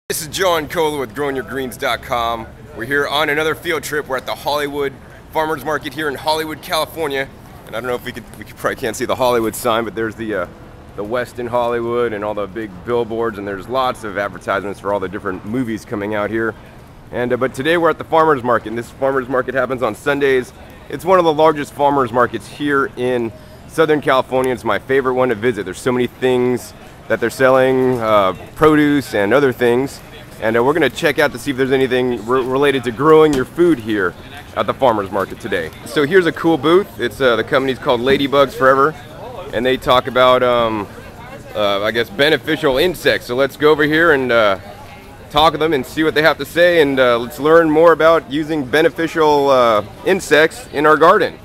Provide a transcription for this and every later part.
This is John Cola with GrowingYourGreens.com. We're here on another field trip. We're at the Hollywood Farmers Market here in Hollywood, California. And I don't know if we probably can't see the Hollywood sign, but there's the West in Hollywood and all the big billboards, and there's lots of advertisements for all the different movies coming out here. And but today we're at the Farmers Market, and this Farmers Market happens on Sundays. It's one of the largest farmers markets here in Southern California. It's my favorite one to visit. There's so many things that they're selling, produce and other things. And we're gonna check out to see if there's anything related to growing your food here at the Farmers Market today. So here's a cool booth. It's the company's called Ladybugs Forever, and they talk about, I guess, beneficial insects. So let's go over here and talk to them and see what they have to say, and let's learn more about using beneficial insects in our garden.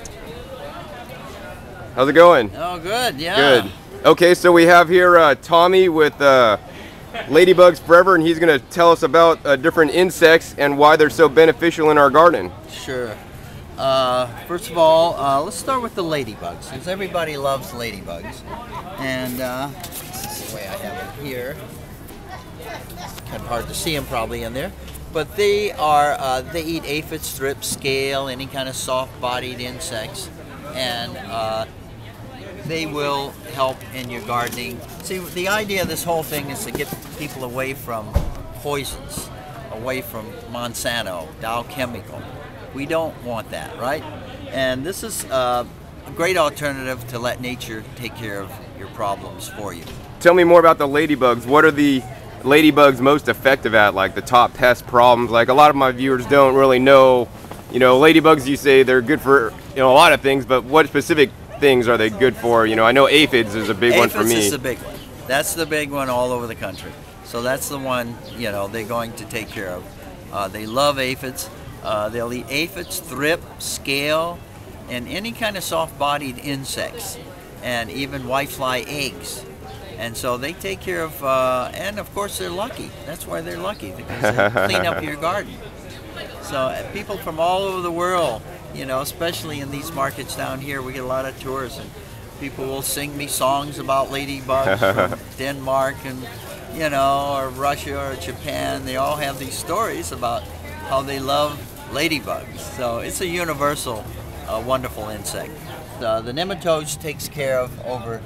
How's it going? Oh, good, yeah. Good. Okay, so we have here Tommy with Ladybugs Forever, and he's going to tell us about different insects and why they're so beneficial in our garden. Sure. First of all, let's start with the ladybugs, because everybody loves ladybugs. And this is the way I have it here. Kind of hard to see them probably in there. But they are, they eat aphids, thrips, scale, any kind of soft-bodied insects. And they will help in your gardening. See, the idea of this whole thing is to get people away from poisons, away from Monsanto, Dow Chemical. We don't want that, right? And this is a great alternative to let nature take care of your problems for you. Tell me more about the ladybugs. What are the ladybugs most effective at, like the top pest problems? Like a lot of my viewers don't really know, you know, ladybugs, you say they're good for, you know, a lot of things, but what specific things are they good for? You know, I know aphids is a big one for me. Aphids is the big one. That's the big one all over the country. So that's the one, you know, they're going to take care of. They love aphids. They'll eat aphids, thrip, scale, and any kind of soft-bodied insects, and even whitefly eggs. And so they take care of, and of course they're lucky. That's why they're lucky, because they clean up your garden. So people from all over the world, you know, especially in these markets down here, we get a lot of tourists, and people will sing me songs about ladybugs from Denmark and, you know, or Russia or Japan. They all have these stories about how they love ladybugs. So it's a universal, wonderful insect. The nematodes takes care of over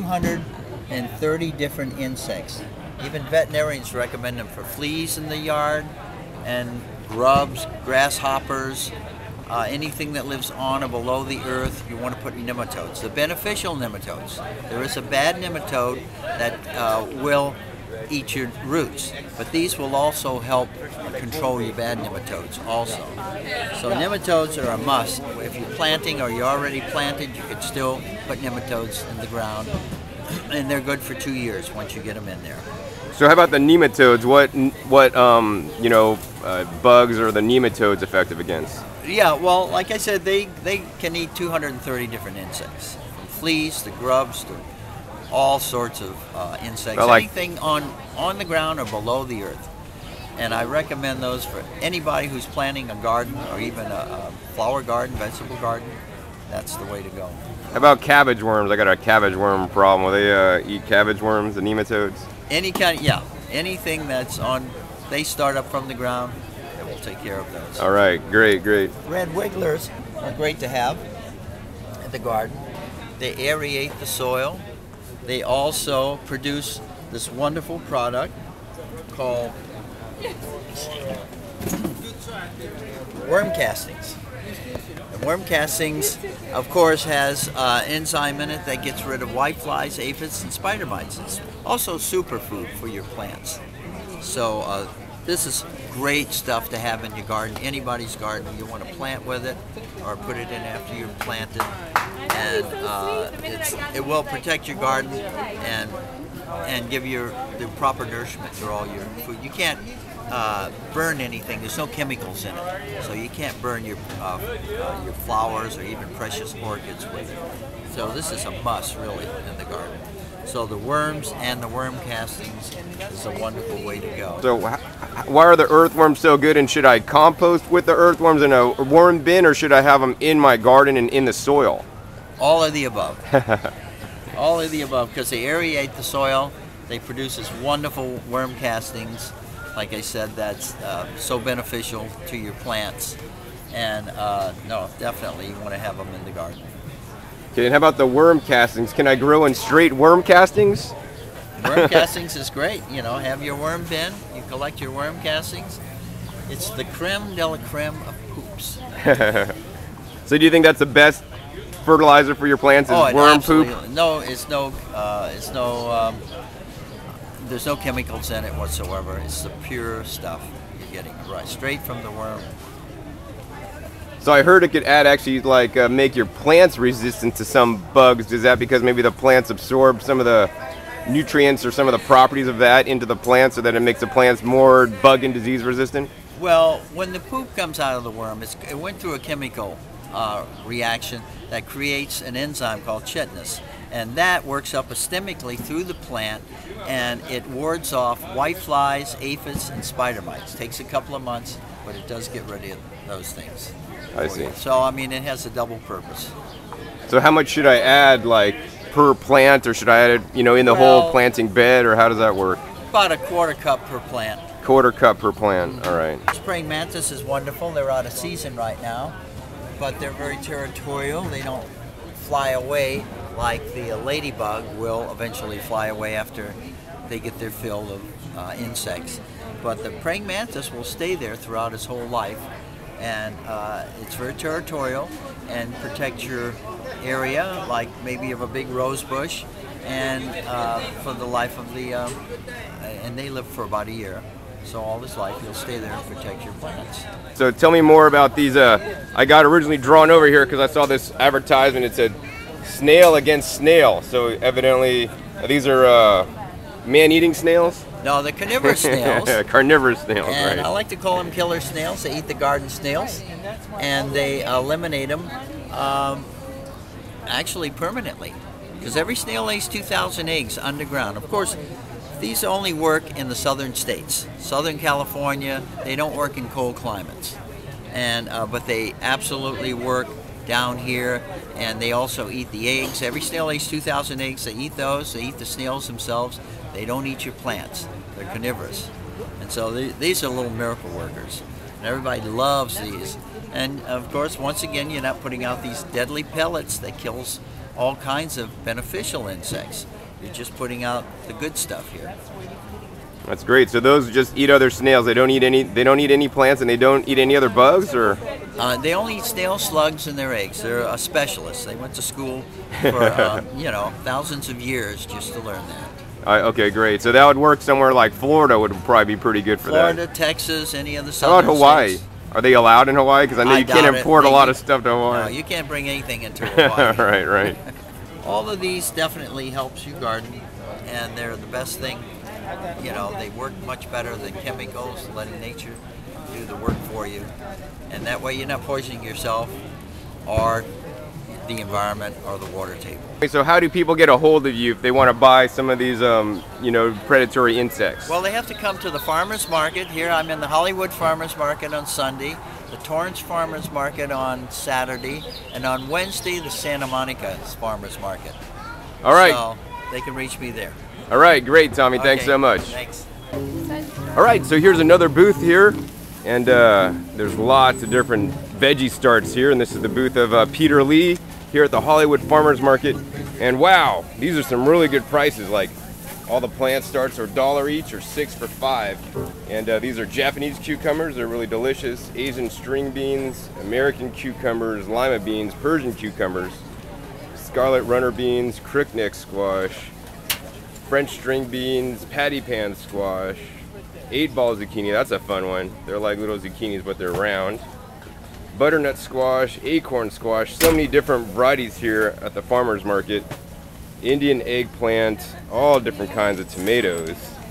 230 different insects. Even veterinarians recommend them for fleas in the yard and grubs, grasshoppers, anything that lives on or below the earth. You want to put nematodes. The beneficial nematodes. There is a bad nematode that will eat your roots, but these will also help control your bad nematodes also. So nematodes are a must. If you're planting or you're already planted, you could still put nematodes in the ground, and they're good for 2 years once you get them in there. So how about the nematodes? What you know, bugs are the nematodes effective against? Yeah, well, like I said, they can eat 230 different insects, from fleas to grubs to all sorts of insects, anything on the ground or below the earth. And I recommend those for anybody who's planting a garden or even a flower garden, vegetable garden. That's the way to go. How about cabbage worms? I got a cabbage worm problem. Will they eat cabbage worms, the nematodes? Any kind, yeah, anything that's on, they start up from the ground, it will take care of those. All right, great, great. Red wigglers are great to have at the garden. They aerate the soil. They also produce this wonderful product called worm castings. And worm castings, of course, has enzyme in it that gets rid of whiteflies, aphids, and spider mites. It's also superfood for your plants. So this is great stuff to have in your garden, anybody's garden. You want to plant with it or put it in after you've planted. And it will protect your garden and give you the proper nourishment through all your food. You can't burn anything. There's no chemicals in it, so you can't burn your flowers or even precious orchids with it. So this is a must, really, in the garden. So the worms and the worm castings is a wonderful way to go. So why are the earthworms so good, and should I compost with the earthworms in a worm bin, or should I have them in my garden and in the soil? All of the above. All of the above, because they aerate the soil. They produce this wonderful worm castings. Like I said, that's so beneficial to your plants. And no, definitely you want to have them in the garden. Okay, and how about the worm castings? Can I grow in straight worm castings? Worm castings is great. You know, have your worm bin. You collect your worm castings. It's the creme de la creme of poops. So do you think that's the best fertilizer for your plants? Is worm poop? No, there's no chemicals in it whatsoever. It's the pure stuff you're getting right straight from the worm. So I heard it could actually make your plants resistant to some bugs. Is that because maybe the plants absorb some of the nutrients or some of the properties of that into the plants, so that it makes the plants more bug and disease resistant? Well, when the poop comes out of the worm, it went through a chemical reaction that creates an enzyme called chitinous, and that works epistemically through the plant, and it wards off whiteflies, aphids, and spider mites. Takes a couple of months, but it does get rid of those things. I see. So I mean, it has a double purpose. So how much should I add, per plant, or should I add it, in the whole planting bed, or how does that work? About a quarter cup per plant. Quarter cup per plant. All right. Praying mantis is wonderful. They're out of season right now, but they're very territorial. They don't fly away like the ladybug will eventually fly away after they get their fill of insects. But the praying mantis will stay there throughout his whole life, and it's very territorial and protect your area, like maybe of a big rose bush, and for the life of the, and they live for about a year. So all his life, he'll stay there and protect your plants. So tell me more about these. I got originally drawn over here because I saw this advertisement. It said snail against snail. So evidently these are man-eating snails? No, they're carnivorous snails. Carnivorous snails, and right. I like to call them killer snails. They eat the garden snails, and they eliminate them actually permanently, because every snail lays 2,000 eggs underground. Of course, these only work in the southern states. Southern California, they don't work in cold climates. And but they absolutely work down here, and they also eat the eggs. Every snail lays 2,000 eggs. They eat those. They eat the snails themselves. They don't eat your plants. They're carnivorous. And so these are little miracle workers. And everybody loves these. And of course, once again, you're not putting out these deadly pellets that kills all kinds of beneficial insects. You're just putting out the good stuff here. That's great. So those just eat other snails. They don't eat any. They don't eat any plants, and they don't eat any other bugs, or. They only eat snail slugs and their eggs. They're a specialist. They went to school for thousands of years just to learn that. Okay, great. So that would work somewhere like Florida. Would probably be pretty good for Florida, that. Texas, any other southern. How about Hawaii? States. Are they allowed in Hawaii? Because I know you can't import a lot of stuff to Hawaii. No, you can't bring anything into Hawaii. Right. All of these definitely helps you garden, and they're the best thing. They work much better than chemicals, letting nature do the work for you. And that way you're not poisoning yourself or the environment or the water table. So how do people get a hold of you if they want to buy some of these, predatory insects? Well, they have to come to the farmers market. Here I'm in the Hollywood Farmers Market on Sunday, the Torrance Farmers Market on Saturday, and on Wednesday the Santa Monica Farmers Market. All right. So they can reach me there. All right, great, Tommy. Thanks so much. Thanks. All right, so here's another booth here, and there's lots of different veggie starts here, and this is the booth of Peter Lee here at the Hollywood Farmers Market. And wow, these are some really good prices. Like all the plant starts are $1 each, or 6 for $5. And these are Japanese cucumbers. They're really delicious. Asian string beans, American cucumbers, lima beans, Persian cucumbers, scarlet runner beans, crookneck squash, French string beans, patty pan squash, 8-ball zucchini. That's a fun one. They're like little zucchinis, but they're round. Butternut squash, acorn squash, so many different varieties here at the farmers market. Indian eggplant, all different kinds of tomatoes,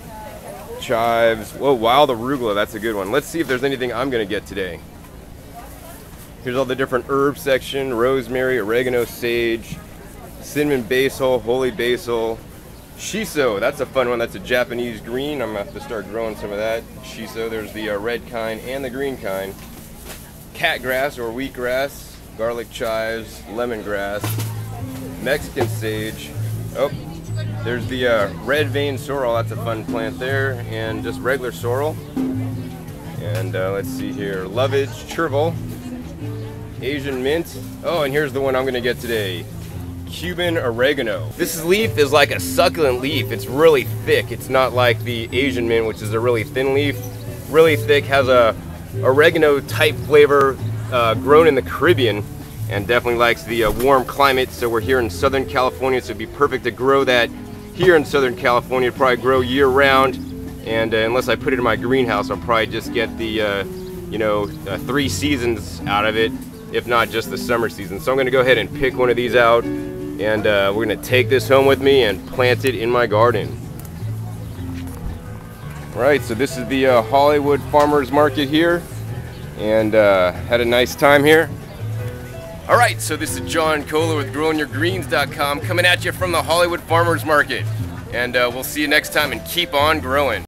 chives. Whoa, wild arugula, that's a good one. Let's see if there's anything I'm gonna get today. Here's all the different herb section: rosemary, oregano, sage, cinnamon basil, holy basil, shiso. That's a fun one. That's a Japanese green. I'm gonna have to start growing some of that shiso. There's the red kind and the green kind. Catgrass or wheatgrass, garlic chives, lemongrass, Mexican sage. Oh, There's the red vein sorrel, that's a fun plant there, and just regular sorrel. And let's see here, lovage, chervil, Asian mint. Oh, and here's the one I'm gonna get today, Cuban oregano. This leaf is like a succulent leaf. It's really thick. It's not like the Asian mint, which is a really thin leaf. Really thick, has a oregano type flavor, grown in the Caribbean, and definitely likes the warm climate. So we're here in Southern California, so it'd be perfect to grow that here in Southern California. It'd probably grow year round, and unless I put it in my greenhouse, I'll probably just get the 3 seasons out of it, if not just the summer season. So I'm gonna go ahead and pick one of these out, and we're gonna take this home with me and plant it in my garden. Right, so this is the Hollywood Farmers Market here, and had a nice time here. All right, so this is John Kohler with GrowingYourGreens.com coming at you from the Hollywood Farmers Market. And we'll see you next time, and keep on growing.